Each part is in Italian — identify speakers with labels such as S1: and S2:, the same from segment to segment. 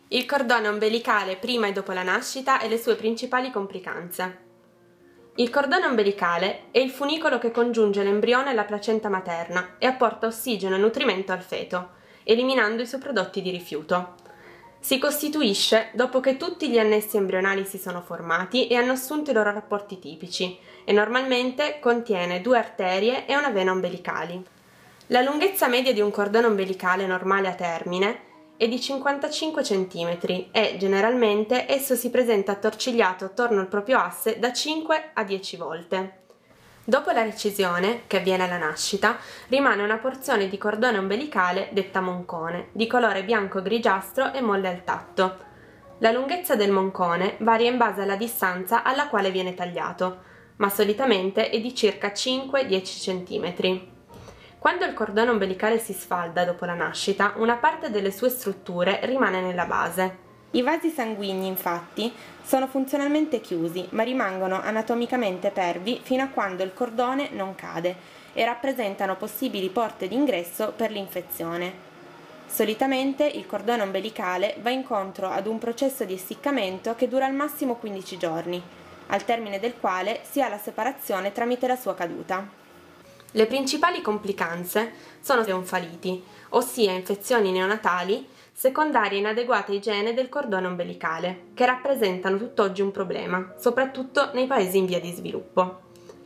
S1: Il cordone ombelicale prima e dopo la nascita e le sue principali complicanze. Il cordone ombelicale è il funicolo che congiunge l'embrione alla placenta materna e apporta ossigeno e nutrimento al feto, eliminando i suoi prodotti di rifiuto. Si costituisce dopo che tutti gli annessi embrionali si sono formati e hanno assunto i loro rapporti tipici e normalmente contiene 2 arterie e una vena ombelicali. La lunghezza media di un cordone ombelicale normale a termine è di 55 cm e, generalmente, esso si presenta attorcigliato attorno al proprio asse da 5 a 10 volte. Dopo la recisione, che avviene alla nascita, rimane una porzione di cordone ombelicale detta moncone, di colore bianco-grigiastro e molle al tatto. La lunghezza del moncone varia in base alla distanza alla quale viene tagliato, ma solitamente è di circa 5-10 cm. Quando il cordone ombelicale si sfalda dopo la nascita, una parte delle sue strutture rimane nella base. I vasi sanguigni, infatti, sono funzionalmente chiusi, ma rimangono anatomicamente pervi fino a quando il cordone non cade e rappresentano possibili porte d'ingresso per l'infezione. Solitamente il cordone ombelicale va incontro ad un processo di essiccamento che dura al massimo 15 giorni, al termine del quale si ha la separazione tramite la sua caduta. Le principali complicanze sono le onfaliti, ossia infezioni neonatali secondarie inadeguate igiene del cordone ombelicale, che rappresentano tutt'oggi un problema, soprattutto nei paesi in via di sviluppo.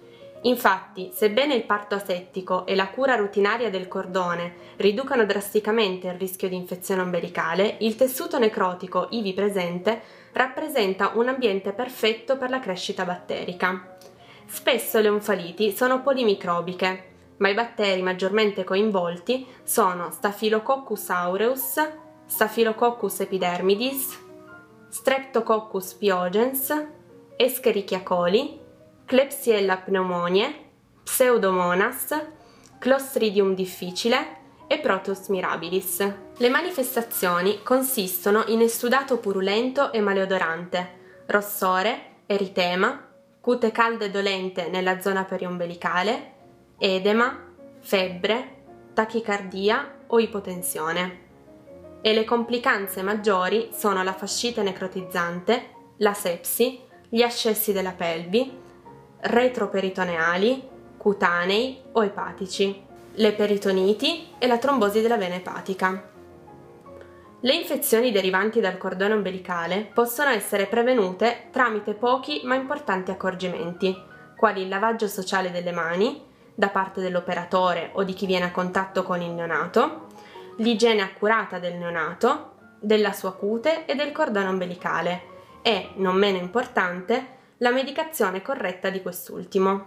S1: Infatti, sebbene il parto asettico e la cura rutinaria del cordone riducano drasticamente il rischio di infezione ombelicale, il tessuto necrotico ivi presente rappresenta un ambiente perfetto per la crescita batterica. Spesso le onfaliti sono polimicrobiche, ma i batteri maggiormente coinvolti sono Staphylococcus aureus, Staphylococcus epidermidis, Streptococcus pyogenes, Escherichia coli, Klebsiella pneumoniae, Pseudomonas, Clostridium difficile e Proteus mirabilis. Le manifestazioni consistono in essudato purulento e maleodorante, rossore, eritema, cute calda e dolente nella zona periombelicale, edema, febbre, tachicardia o ipotensione. E le complicanze maggiori sono la fascite necrotizzante, la sepsi, gli ascessi della pelvi, retroperitoneali, cutanei o epatici, le peritoniti e la trombosi della vena epatica. Le infezioni derivanti dal cordone ombelicale possono essere prevenute tramite pochi ma importanti accorgimenti, quali il lavaggio sociale delle mani, da parte dell'operatore o di chi viene a contatto con il neonato, l'igiene accurata del neonato, della sua cute e del cordone ombelicale e, non meno importante, la medicazione corretta di quest'ultimo.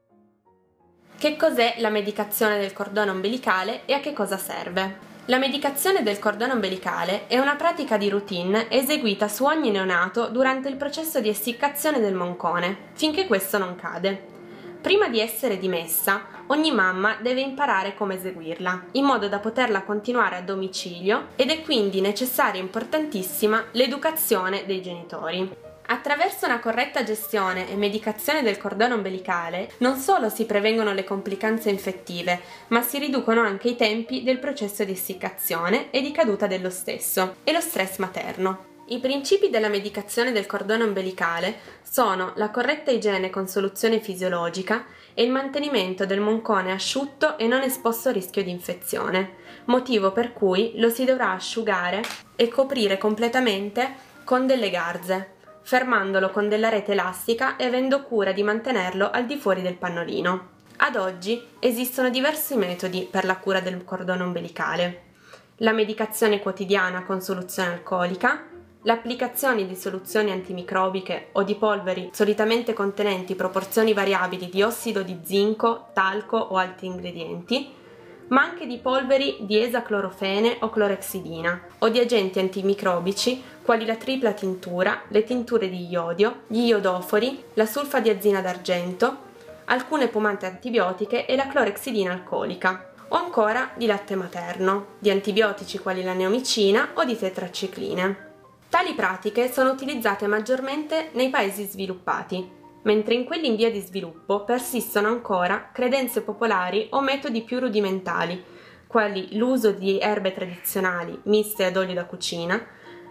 S1: Che cos'è la medicazione del cordone ombelicale e a che cosa serve? La medicazione del cordone ombelicale è una pratica di routine eseguita su ogni neonato durante il processo di essiccazione del moncone, finché questo non cade. Prima di essere dimessa, ogni mamma deve imparare come eseguirla, in modo da poterla continuare a domicilio ed è quindi necessaria e importantissima l'educazione dei genitori. Attraverso una corretta gestione e medicazione del cordone ombelicale non solo si prevengono le complicanze infettive, ma si riducono anche i tempi del processo di essiccazione e di caduta dello stesso e lo stress materno. I principi della medicazione del cordone ombelicale sono la corretta igiene con soluzione fisiologica e il mantenimento del moncone asciutto e non esposto a rischio di infezione, motivo per cui lo si dovrà asciugare e coprire completamente con delle garze, fermandolo con della rete elastica e avendo cura di mantenerlo al di fuori del pannolino. Ad oggi esistono diversi metodi per la cura del cordone ombelicale: la medicazione quotidiana con soluzione alcolica, l'applicazione di soluzioni antimicrobiche o di polveri solitamente contenenti proporzioni variabili di ossido di zinco, talco o altri ingredienti, ma anche di polveri di esaclorofene o clorexidina o di agenti antimicrobici quali la tripla tintura, le tinture di iodio, gli iodofori, la sulfadiazina d'argento, alcune pomate antibiotiche e la clorexidina alcolica, o ancora di latte materno, di antibiotici quali la neomicina o di tetracicline. Tali pratiche sono utilizzate maggiormente nei paesi sviluppati, mentre in quelli in via di sviluppo persistono ancora credenze popolari o metodi più rudimentali, quali l'uso di erbe tradizionali miste ad olio da cucina,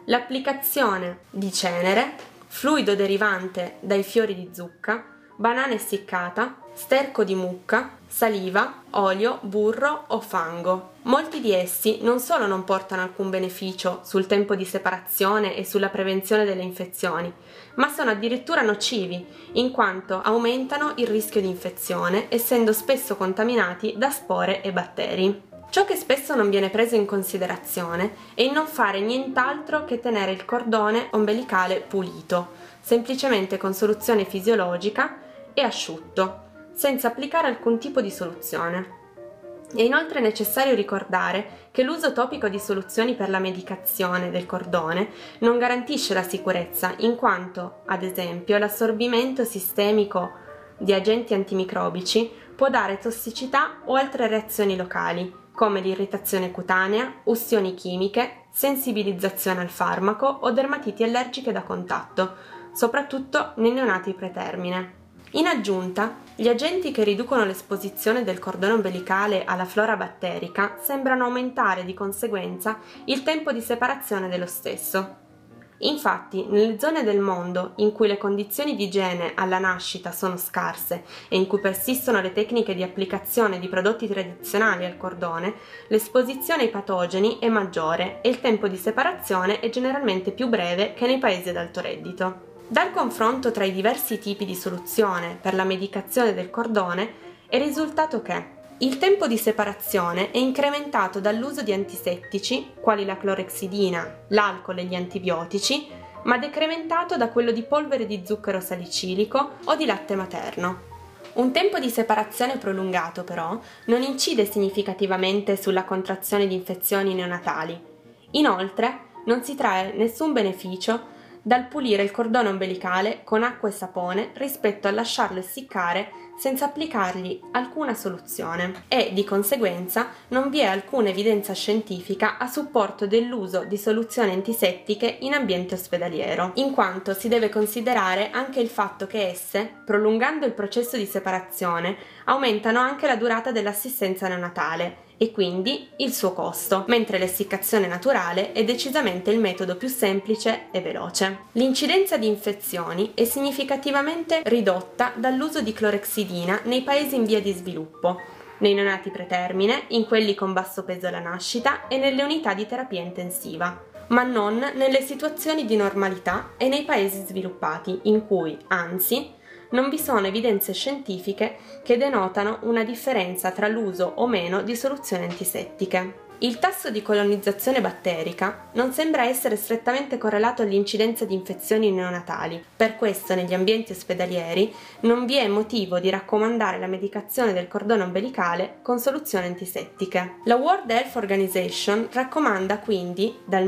S1: l'applicazione di cenere, fluido derivante dai fiori di zucca, banana essiccata, sterco di mucca, saliva, olio, burro o fango. Molti di essi non solo non portano alcun beneficio sul tempo di separazione e sulla prevenzione delle infezioni, ma sono addirittura nocivi, in quanto aumentano il rischio di infezione, essendo spesso contaminati da spore e batteri. Ciò che spesso non viene preso in considerazione è il non fare nient'altro che tenere il cordone ombelicale pulito, semplicemente con soluzione fisiologica e asciutto, senza applicare alcun tipo di soluzione. È inoltre necessario ricordare che l'uso topico di soluzioni per la medicazione del cordone non garantisce la sicurezza, in quanto, ad esempio, l'assorbimento sistemico di agenti antimicrobici può dare tossicità o altre reazioni locali, come l'irritazione cutanea, ustioni chimiche, sensibilizzazione al farmaco o dermatiti allergiche da contatto, soprattutto nei neonati pretermine. In aggiunta, gli agenti che riducono l'esposizione del cordone ombelicale alla flora batterica sembrano aumentare di conseguenza il tempo di separazione dello stesso. Infatti, nelle zone del mondo in cui le condizioni di igiene alla nascita sono scarse e in cui persistono le tecniche di applicazione di prodotti tradizionali al cordone, l'esposizione ai patogeni è maggiore e il tempo di separazione è generalmente più breve che nei paesi ad alto reddito. Dal confronto tra i diversi tipi di soluzione per la medicazione del cordone è risultato che il tempo di separazione è incrementato dall'uso di antisettici, quali la clorexidina, l'alcol e gli antibiotici, ma decrementato da quello di polvere di zucchero salicilico o di latte materno. Un tempo di separazione prolungato, però, non incide significativamente sulla contrazione di infezioni neonatali. Inoltre, non si trae nessun beneficio dal pulire il cordone ombelicale con acqua e sapone rispetto a lasciarlo essiccare senza applicargli alcuna soluzione e, di conseguenza, non vi è alcuna evidenza scientifica a supporto dell'uso di soluzioni antisettiche in ambiente ospedaliero, in quanto si deve considerare anche il fatto che esse, prolungando il processo di separazione, aumentano anche la durata dell'assistenza neonatale e quindi il suo costo, mentre l'essiccazione naturale è decisamente il metodo più semplice e veloce. L'incidenza di infezioni è significativamente ridotta dall'uso di clorexidina nei paesi in via di sviluppo, nei neonati pretermine, in quelli con basso peso alla nascita e nelle unità di terapia intensiva, ma non nelle situazioni di normalità e nei paesi sviluppati, in cui, anzi, non vi sono evidenze scientifiche che denotano una differenza tra l'uso o meno di soluzioni antisettiche. Il tasso di colonizzazione batterica non sembra essere strettamente correlato all'incidenza di infezioni neonatali. Per questo, negli ambienti ospedalieri non vi è motivo di raccomandare la medicazione del cordone ombelicale con soluzioni antisettiche. La World Health Organization raccomanda quindi, dal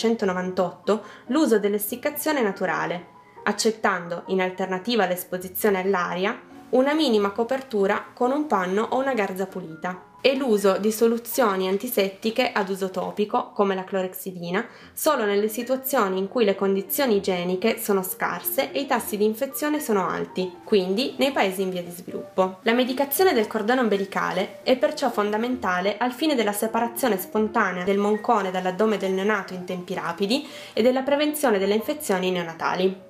S1: 1998, l'uso dell'essiccazione naturale, accettando, in alternativa all'esposizione all'aria, una minima copertura con un panno o una garza pulita, e l'uso di soluzioni antisettiche ad uso topico, come la clorexidina, solo nelle situazioni in cui le condizioni igieniche sono scarse e i tassi di infezione sono alti, quindi nei paesi in via di sviluppo. La medicazione del cordone ombelicale è perciò fondamentale al fine della separazione spontanea del moncone dall'addome del neonato in tempi rapidi e della prevenzione delle infezioni neonatali.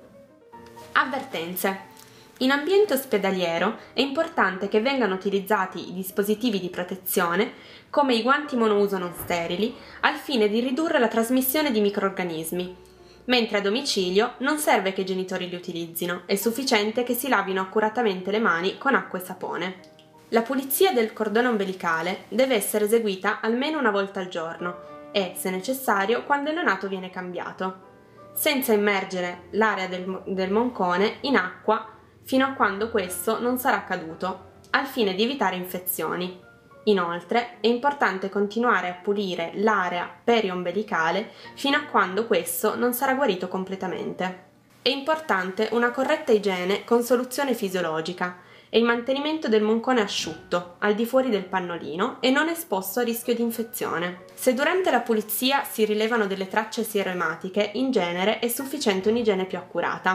S1: Avvertenze. In ambiente ospedaliero è importante che vengano utilizzati i dispositivi di protezione, come i guanti monouso non sterili, al fine di ridurre la trasmissione di microrganismi, mentre a domicilio non serve che i genitori li utilizzino, è sufficiente che si lavino accuratamente le mani con acqua e sapone. La pulizia del cordone ombelicale deve essere eseguita almeno una volta al giorno e, se necessario, quando il neonato viene cambiato, senza immergere l'area del moncone in acqua fino a quando questo non sarà caduto, al fine di evitare infezioni. Inoltre, è importante continuare a pulire l'area periombelicale fino a quando questo non sarà guarito completamente. È importante una corretta igiene con soluzione fisiologica e il mantenimento del moncone asciutto, al di fuori del pannolino e non esposto a rischio di infezione. Se durante la pulizia si rilevano delle tracce sieroematiche, in genere è sufficiente un'igiene più accurata.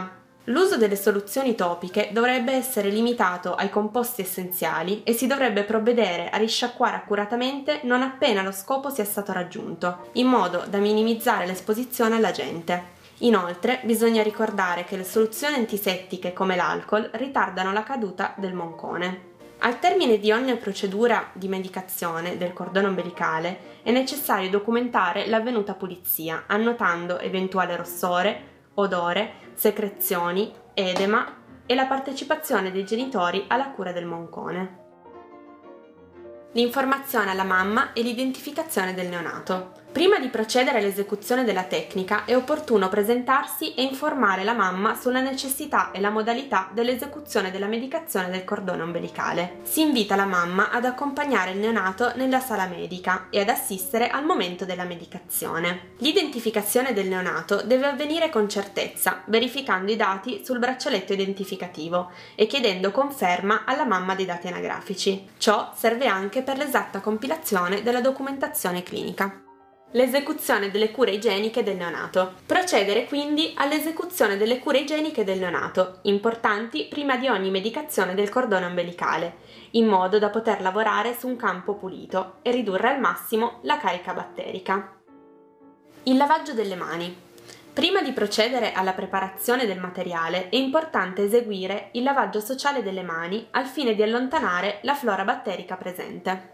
S1: L'uso delle soluzioni topiche dovrebbe essere limitato ai composti essenziali e si dovrebbe provvedere a risciacquare accuratamente non appena lo scopo sia stato raggiunto, in modo da minimizzare l'esposizione all'agente. Inoltre, bisogna ricordare che le soluzioni antisettiche come l'alcol ritardano la caduta del moncone. Al termine di ogni procedura di medicazione del cordone ombelicale è necessario documentare l'avvenuta pulizia, annotando eventuale rossore, odore, secrezioni, edema e la partecipazione dei genitori alla cura del moncone. L'informazione alla mamma e l'identificazione del neonato. Prima di procedere all'esecuzione della tecnica è opportuno presentarsi e informare la mamma sulla necessità e la modalità dell'esecuzione della medicazione del cordone ombelicale. Si invita la mamma ad accompagnare il neonato nella sala medica e ad assistere al momento della medicazione. L'identificazione del neonato deve avvenire con certezza, verificando i dati sul braccialetto identificativo e chiedendo conferma alla mamma dei dati anagrafici. Ciò serve anche per l'esatta compilazione della documentazione clinica. L'esecuzione delle cure igieniche del neonato. Procedere quindi all'esecuzione delle cure igieniche del neonato, importanti prima di ogni medicazione del cordone ombelicale, in modo da poter lavorare su un campo pulito e ridurre al massimo la carica batterica. Il lavaggio delle mani. Prima di procedere alla preparazione del materiale è importante eseguire il lavaggio sociale delle mani al fine di allontanare la flora batterica presente.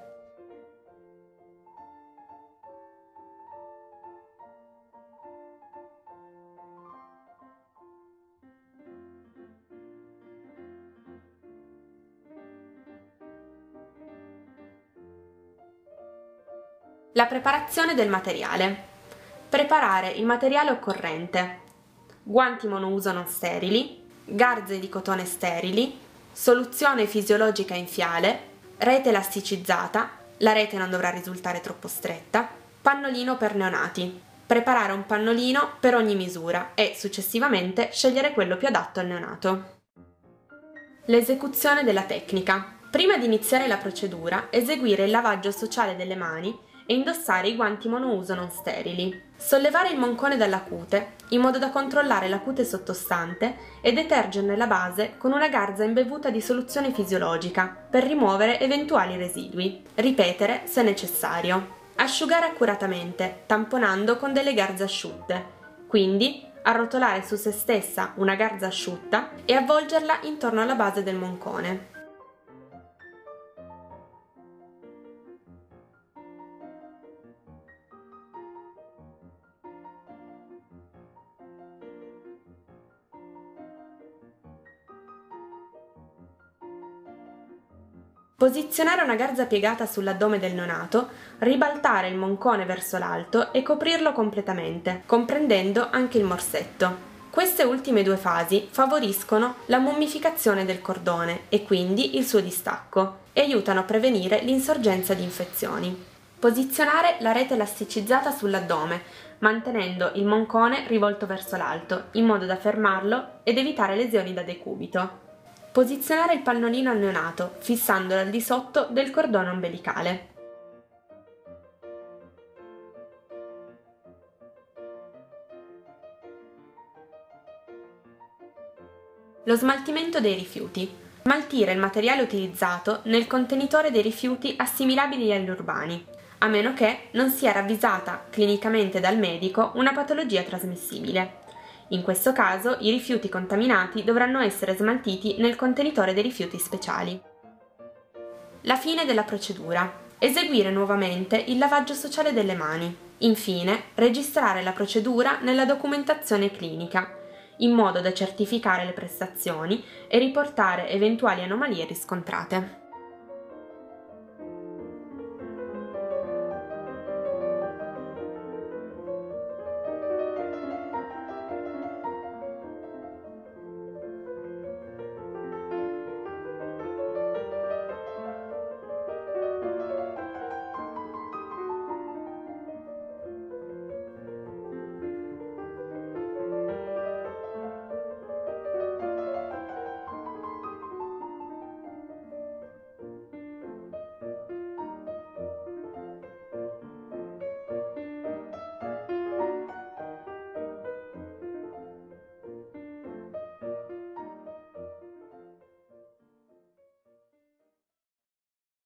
S1: La preparazione del materiale. Preparare il materiale occorrente: guanti monouso non sterili, garze di cotone sterili, soluzione fisiologica in fiale, rete elasticizzata, la rete non dovrà risultare troppo stretta, pannolino per neonati. Preparare un pannolino per ogni misura e successivamente scegliere quello più adatto al neonato. L'esecuzione della tecnica. Prima di iniziare la procedura, eseguire il lavaggio sociale delle mani e indossare i guanti monouso non sterili. Sollevare il moncone dalla cute, in modo da controllare la cute sottostante e detergerne la base con una garza imbevuta di soluzione fisiologica per rimuovere eventuali residui. Ripetere se necessario. Asciugare accuratamente, tamponando con delle garze asciutte. Quindi arrotolare su se stessa una garza asciutta e avvolgerla intorno alla base del moncone. Posizionare una garza piegata sull'addome del neonato, ribaltare il moncone verso l'alto e coprirlo completamente, comprendendo anche il morsetto. Queste ultime due fasi favoriscono la mummificazione del cordone e quindi il suo distacco e aiutano a prevenire l'insorgenza di infezioni. Posizionare la rete elasticizzata sull'addome, mantenendo il moncone rivolto verso l'alto, in modo da fermarlo ed evitare lesioni da decubito. Posizionare il pannolino al neonato, fissandolo al di sotto del cordone ombelicale. Lo smaltimento dei rifiuti. Smaltire il materiale utilizzato nel contenitore dei rifiuti assimilabili agli urbani, a meno che non sia ravvisata clinicamente dal medico una patologia trasmissibile. In questo caso i rifiuti contaminati dovranno essere smaltiti nel contenitore dei rifiuti speciali. La fine della procedura. Eseguire nuovamente il lavaggio sociale delle mani. Infine, registrare la procedura nella documentazione clinica, in modo da certificare le prestazioni e riportare eventuali anomalie riscontrate.